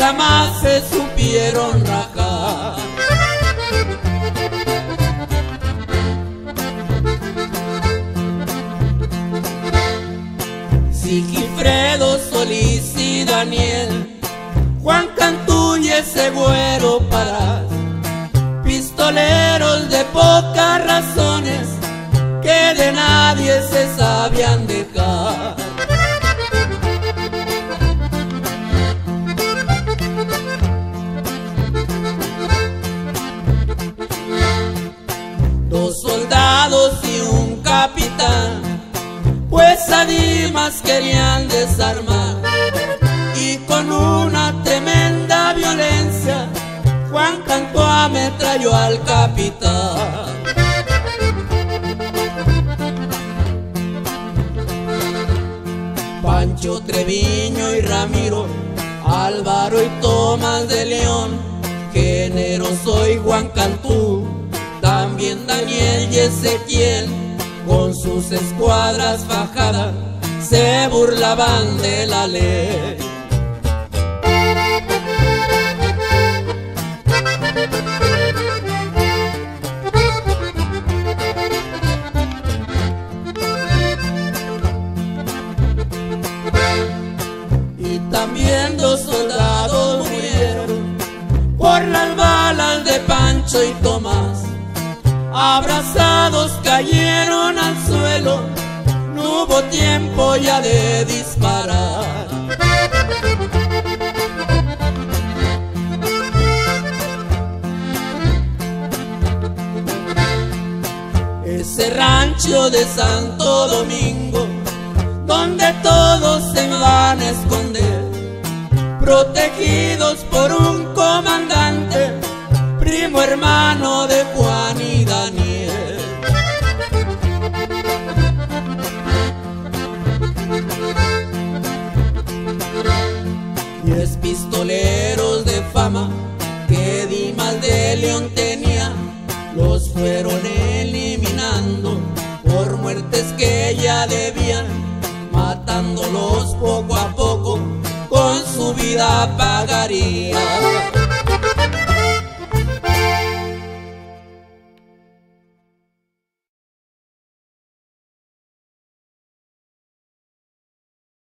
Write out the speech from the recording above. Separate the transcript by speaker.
Speaker 1: jamás se supieron rajar. Sigifredo, Solís y Daniel, Juan Cantú y ese Güero Parás, pistoleros de pocas razones que de nadie se sabían dejar. Dos soldados y un capitán, pues a Dimas querían desarmar, y con una tremenda violencia Juan Cantú ametralló al capitán. Pancho, Treviño y Ramiro, Álvaro y Tomás de León, generoso y Juan Cantú, también Daniel y Ezequiel, con sus escuadras fajadas se burlaban de la ley. Y también dos soldados murieron por las balas de Pancho y Tomás. Abrazados cayeron al suelo, no hubo tiempo ya de disparar. Ese rancho de Santo Domingo, donde todos se van a esconder, protegidos por un comandante, primo hermano de Juan y Daniel. Diez pistoleros de fama que Dimas de León tenía, los fueron eliminando por muertes que ya debían, matándolos poco a poco, con su vida pagaría.